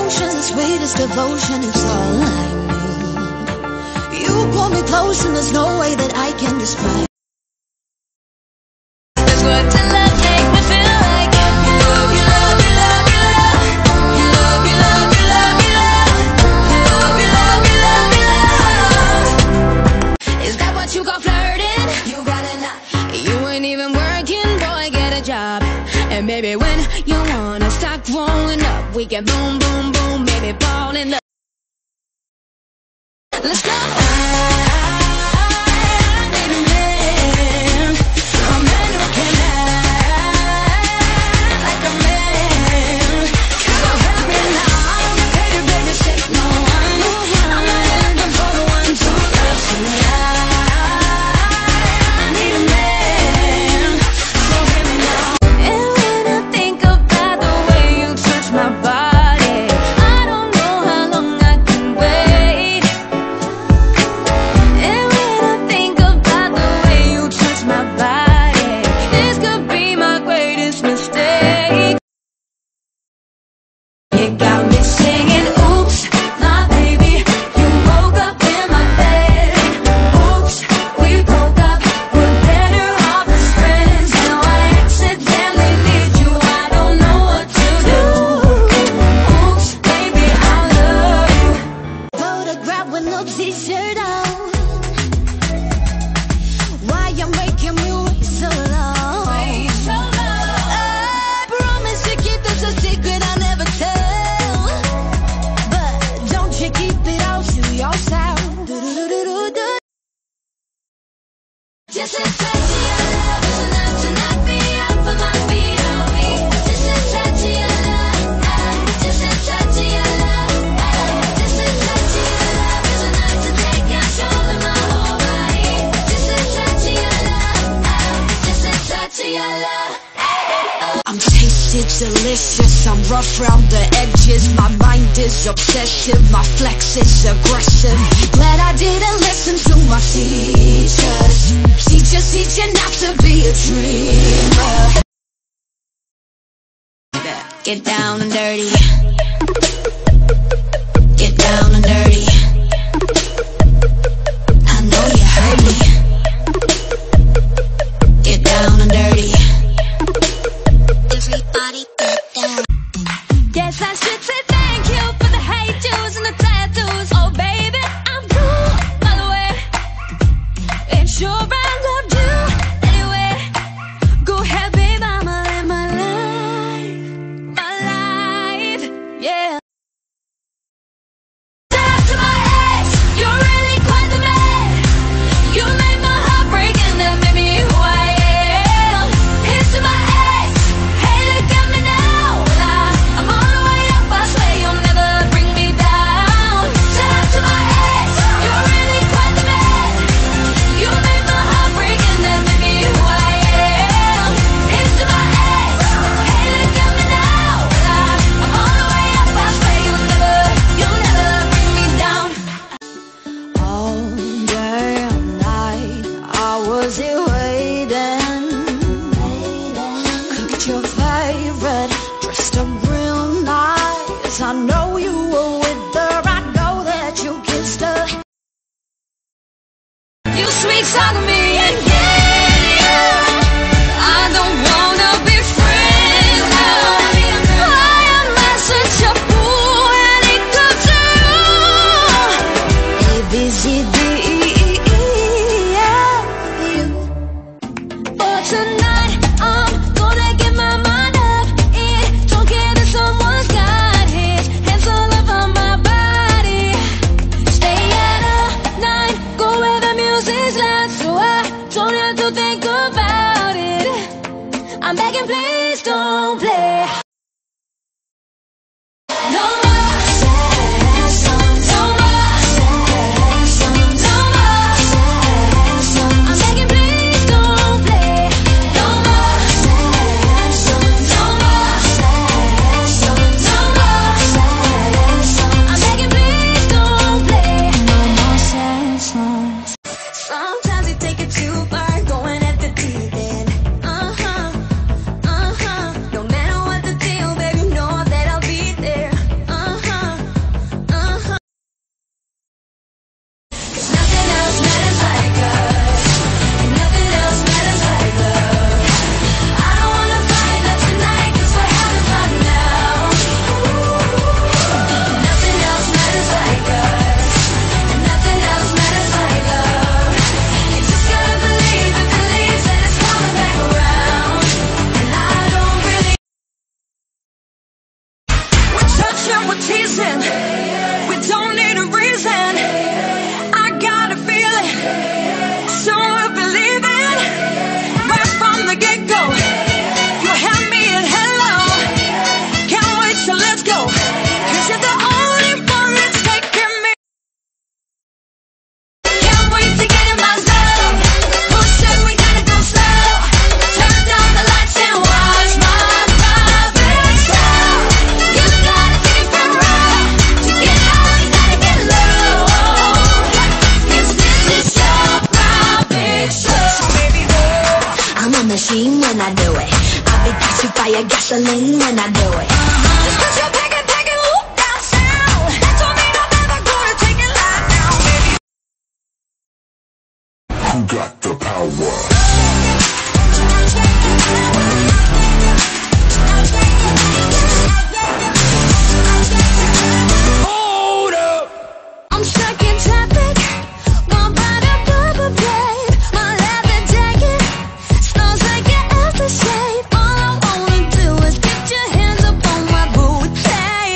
emotions, the sweetest devotion, it's all I need. You pull me close and there's no way that I can describe. That's what the love make me feel like. You love, you love, you love, you love. You love, you love, you love, you love. You love, you love, you love, you love. Is that what you call flirting? You got it not. You ain't even working, boy, get a job. And maybe when you wanna start growing up, we can boom, boom, boom, baby, fall in love. Let's go. I'm tasty, delicious, I'm rough round the edges. My mind is obsessive, my flex is aggressive. Glad I didn't listen to my teachers. Teachers teaching not to be a dreamer. Get down and dirty. Get down and dirty. I know you heard me. Get down and dirty. Everybody get down. Guess I should say thank you for the haters and the tattoos. Oh baby, I'm cool, by the way. And sure I loved you anyway. Go ahead, babe, I'ma live my life, yeah. Shout out to my ex, you're really quite the man. You made my heart break and that made me who I am. Here's to my ex, hey look at me now. I'm on the way up, I swear you'll never bring me down. Shout out to my ex, you're really quite the man. You made my heart break and that made me who I am. Here's to my ex, hey look at me now. I'm on the way up, I swear you'll never bring me down. All day and night, I was here waiting. Cooked your favorite, dressed up real nice. I know you were with her, I know that you kissed her. You sweet talking me and yeah, I don't wanna be friends now. Why am I such a fool when it comes to you? A, B, C, D, E, E, you. For tonight, I'm gonna get my mind up. Don't care that someone's got his, and and we're teasing. We don't need a reason. I got a feeling, so we'll believe it. Right from the get-go, you had me at hello. Can't wait, so let's go. 'Cause you're the only one that's taking me. Can't wait to get in my zone. Who said we gotta go slow? Turn down the lights and watch my private show. You gotta take it for a ride. To get high, you gotta get low. 'Cause this is your private show. Baby, I'm a machine when I do it. I'll be catching fire, gasoline when I do it. Just 'cause you're packing, whoop down sound. That don't mean I'm ever gonna take it live now, baby. Who got the power? Hold up! I'm stuck in traffic, one by the bubble babe. My levitation smells like your aftershave. All I wanna do is get your hands up on my booty.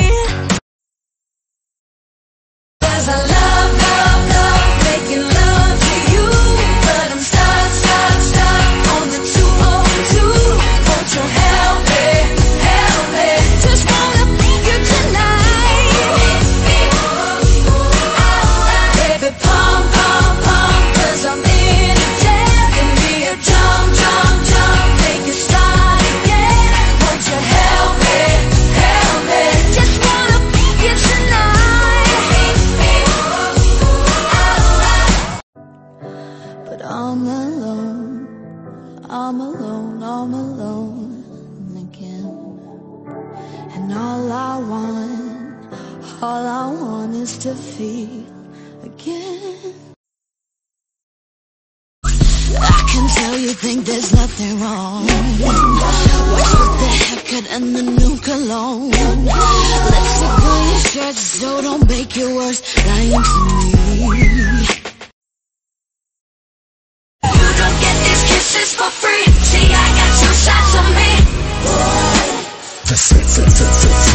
'Cause I love making love to you, but I'm stuck on the 202. Won't you help me? Just wanna fuck you tonight. Baby, pump, 'cause I'm in it, yeah. Give me a jump, make it start again. Won't you help me? Just wanna fuck you tonight. But I'm alone again. And all I want is to feel again. I can tell you think there's nothing wrong. What's with the haircut and the new cologne? Lipstick on your shirt, so don't make it worse, lying to me. You don't get these kisses for free. See, I got 2 shots of me.